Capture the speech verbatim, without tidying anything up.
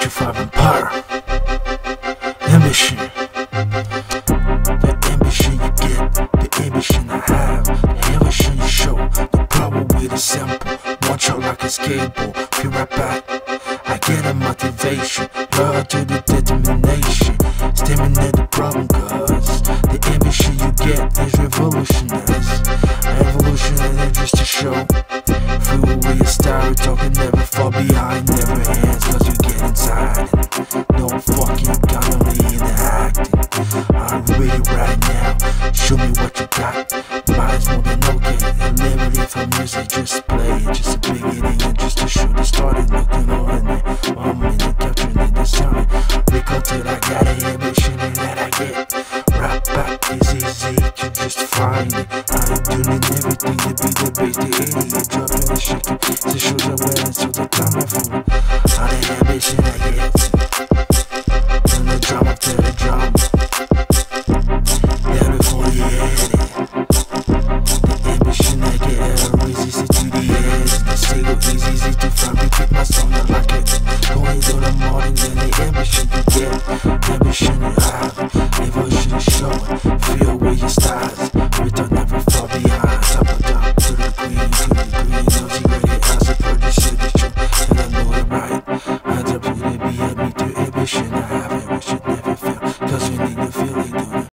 H five Empire. Ambition. The ambition you get, the ambition I have, the ambition you show, the power with a sample, one shot like a skateboard, pure rap back. I get a motivation, love to the determination, stemming at the problem cause the ambition you get is revolutionary, revolutionary just to show. Through real style, talking never fall behind, never hands cause you get inside it. No fucking gun, only in the acting. I'm ready right now, show me what you got. Mine's more than okay, and liberty for music, just play it, just a beginning and just to show the starting, looking on it. I'm in the capturing in the sound. Recall till I got an ambition and that I get. Rap back is easy, you just find it. I'm doing everything to be the best, the idiot, dropping the shit.